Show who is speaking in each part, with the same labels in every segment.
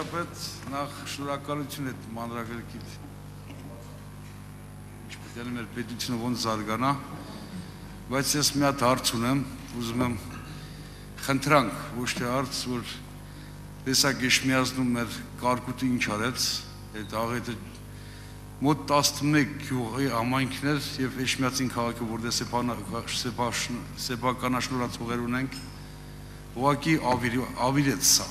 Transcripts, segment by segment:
Speaker 1: վարչապետ, նախ շնորհակալություն այդ մանրագրքիդ ինչպես մեր պետությունը ոնց զարգանա, բայց ես մի հատ հարց ունեմ, ուզում եմ խնդրանք, ոչ թե հարց, որ տեսակ Էշմիածնում մեր կարկուտը ինչ արեց, այդ աղետը մոտ 11 գյուղի համայնքներ եւ Էշմիածին քաղաքը, որտեղ սեփականաշնորհացուղեր ունենք, ուղղակի ավիրեց սա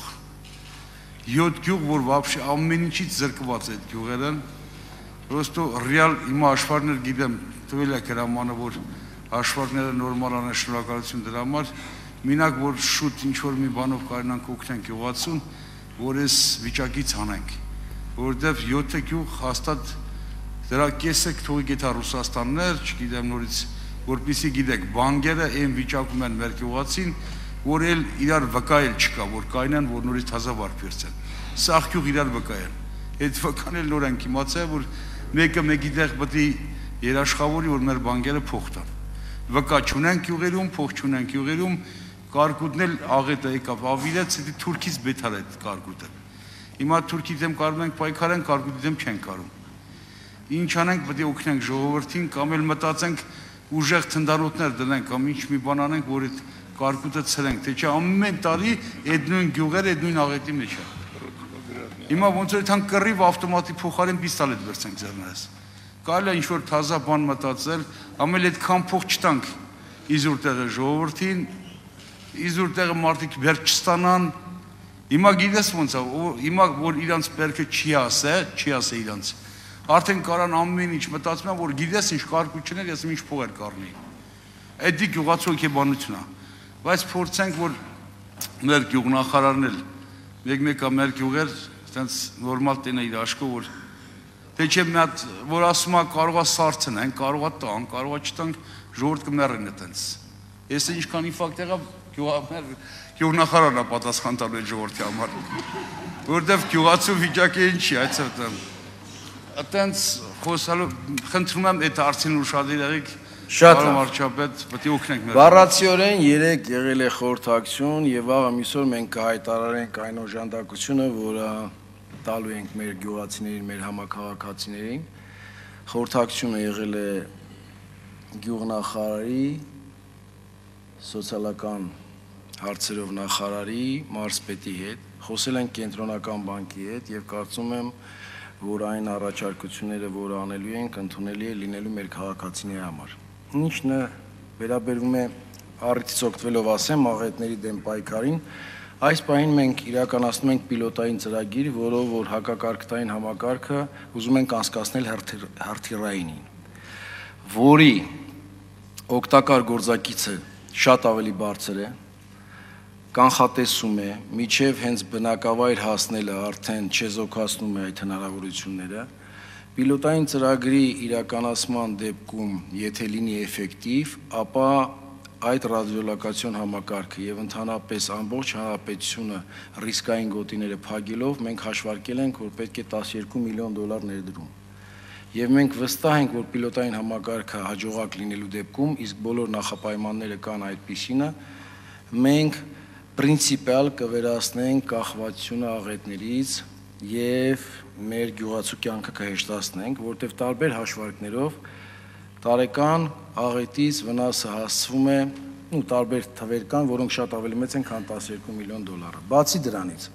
Speaker 1: 7 գյուղ, որ вообще ամեն ինչից զրկված այդ գյուղերը, просто ռեալ հիմա աշխարհներ գիտեմ, թույլ է գրամանը, որ աշխարհները նորմալ անեն, շնորհակալություն դրա համար, մենակ որ շուտ ինչ որ մի բանով կարողանանք օգնենք գյուղացուն, որ այս վիճակից հանենք, որովհետև 7 գյուղ հաստատ դրա կեսը թողի գետա Ռուսաստաններ, չգիտեմ նորից, որպեսզի գիտեք, բանկերը այն վիճակում են մեր գյուղացին, որ էլ իրար վկայել չկա, որ կայնան, որ նորից թազավար փերցեն։ Սաղ գյուղ իրար վկայեն։ Այդ վկան էլ նոր ենք իմացել, որ մեկը մեկի տեղ պետք է երաշխավորի, որ մեր բանկերը փող տան։ Վկա չունեն գյուղերում, փող չունեն գյուղերում, կարկուտն էլ աղետը եկավ, ավիրեց, դա Թուրքից բետար է կարկուտը։ Հիմա Թուրքի դեմ կարող ենք պայքարենք, կարկուտի դեմ չենք կարող։ Ինչ անենք, պետք է օգնենք ժողովրդին, կամ էլ մտածենք ուժեղ թնդանոթներ դնենք, կամ ինչ մի բան անենք, որ այդ կարկուտը ցրենք, թե չէ ամեն տարի այդ նույն գյուղերը այդ նույն աղետի մեջ է։ Հիմա ոնց որ թան կռիվ ավտոմատի փոխարեն պիստոլետ վերցենք ձեռներս։ Կարելի է ինչ-որ թազա բան մտածել, ամեն այդքան փող չտանք իզուր տեղը ժողովրդին, իզուր տեղը մարդիկ վեր չստանան։ Հիմա գիտես ոնց է, հիմա որ իրանց բերքը չի ասե իրանց։ Արդեն կարան ամեն ինչ մտածում են, որ գիտես ինչ կարկուտ չներ, ես ինչ փող էր կառնի։ Այդ գյուղացու հոգեբանությունն է։ Բայց փորձենք, որ մեր գյուղնախարարն էլ մեկ-մեկը մեր գյուղեր այդպես նորմալ տենը իր աշխով, որ թե չէ մի հատ, որ ասում է կարողա սարցնեն, կարողա տան, կարողա չտանք, ժողովուրդ կմեռեն այդպես։ Ես ինչքան իֆակտ եղավ գյուղնախարարն է պատասխան տալու այդ ժողովրդի համար։ Որտեվ գյուղացու վիճակը ինչ է, այդպես խոսալու խնդրում եմ այդ հարցին ուշադրեք
Speaker 2: Շատ
Speaker 1: վարչապետ, պետք է օգնենք մեր։
Speaker 2: Բառացիորեն 3 եղել է խորհրդակցություն եւ վաղը միսօր մենք կհայտարարենք այն օժանդակությունը, որը տալու ենք մեր գյուղացիներին, մեր համակարգացիներին։ Խորհրդակցությունը եղել է գյուղնախարարի, սոցիալական հարցերով նախարարի, մարզպետի հետ, խոսել ենք կենտրոնական բանկի հետ եւ կարծում եմ, որ այն առաջարկությունները, որը անելու ենք, ընդունելի է լինելու մեր քաղաքացիների համար։ Ինչն է վերաբերվում է առիթից օգտվելով ասեմ աղետների դեմ պայքարին, այս պահին մենք իրականացնում ենք պիլոտային ծրագիր, որով որ հակակարգտային համակարգը ուզում ենք անցկացնել հրթիռայինին, որի օգտակար գործակիցը շատ ավելի բարձր է, կանխատեսում է, միջև հենց բնակավայր հասնելը արդեն չեզոքացնում է այդ հնարավորությունները, պիլոտային ծրագրի իրականացման դեպքում, եթե լինի էֆեկտիվ, ապա այդ ռադիոլոկացիոն համակարգը եւ ընդհանրապես ամբողջ հանրապետությունը ռիսկային գոտիները փակելով մենք հաշվարկել ենք, որ պետք է 12 միլիոն դոլար ներդրում։ Եվ մենք վստահ ենք, որ պիլոտային համակարգը հաջողակ լինելու դեպքում, իսկ բոլոր նախապայմանները կան այդպիսինը, մենք պրինցիպիալ կվերացնենք կախվածությունը աղետներից եւ մեր գյուղացու կյանքը կհեշտացնենք, որտեղ տարբեր հաշվարկներով տարեկան աղետից վնասը հասցվում է, տարբեր թվեր կան, որոնք շատ ավելի մեծ են, քան 12 միլիոն դոլարը։ Բացի դրանից,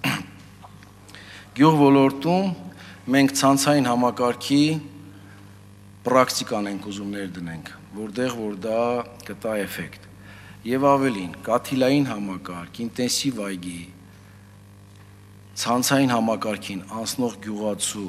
Speaker 2: գյուղ ոլորտում մենք ցանցային համակարգի պրակտիկան ենք ուզում ներդնենք, որտեղ որ դա կտա էֆեկտ։ Եվ ավելին, կաթիլային համակարգ, ինտենսիվ այգի, ցանցային համակարգին անցնող գյուղացու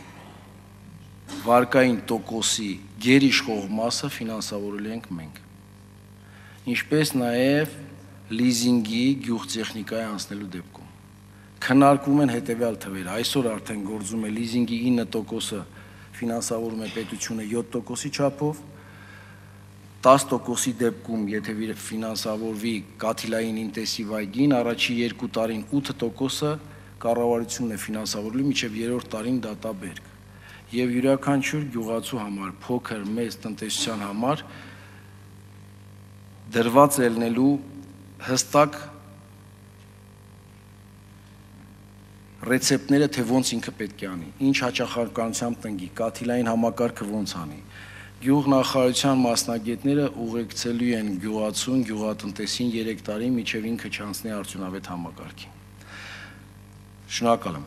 Speaker 2: վարկային տոկոսի գերիշխող մասը ֆինանսավորել ենք մենք։ Ինչպես նաև լիզինգի գյուղտեխնիկայի անցնելու դեպքում։ Քննարկվում են հետևյալ թվերը, այսօր արդեն գործում է լիզինգի 9%-ը ֆինանսավորում է պետությունը 7%-ի չափով, 10%-ի դեպքում, եթե ֆինանսավորվի կաթիլային ինտենսիվ այգին, առաջի 2 տարին 8%-ը կառավարությունն է ֆինանսավորելու, մինչև 3-րդ տարին դատաբերք։ Եվ յուրաքանչյուր գյուղացու համար, փոքր, մեծ տնտեսության համար դրված ելնելու հստակ ռեցեպտները, թե ոնց ինքը պետք է անի, ինչ հաճախականությամբ տնկի, կաթիլային համակարգը ոնց անի։ Գյուղնախարարության մասնագետները ուղեկցելու են գյուղացուն, գյուղատնտեսին 3 տարի մինչև ինքը չանցնի արդյունավետ համակարգին։ Շնորհակալ եմ։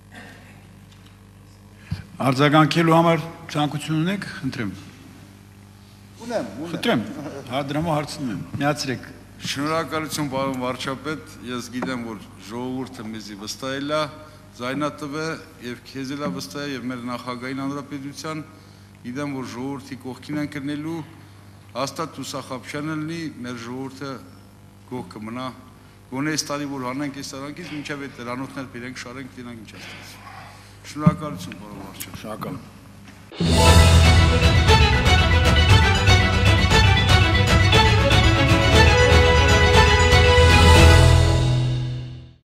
Speaker 3: Արձագանքելու համար ցանկություն ունեք, խնդրեմ։
Speaker 1: Ունեմ։
Speaker 3: Խնդրեմ, դրամա հարցնում եմ։ Միացրեք։
Speaker 1: Շնորհակալություն պարոն վարչապետ, ես գիտեմ, որ ժողովուրդը մեզի վստահել է, ձայնատվ է եւ քեզ էլ է վստահ եւ մեր նախագահային հանրապետության, գիտեմ, որ ժողովրդի կողքին են կրնելու, հաստատ Հուսախապյանն լինի, մեր ժողովուրդը գող կմնա, գոնե այս տարի որ հանենք այս արանքից, մինչեւ այդ դրանոթներ բերենք, շարենք, դինանք ինչ ասած։ Շնորհակալություն պարոն վարչապետ։
Speaker 2: Շնորհակալ եմ։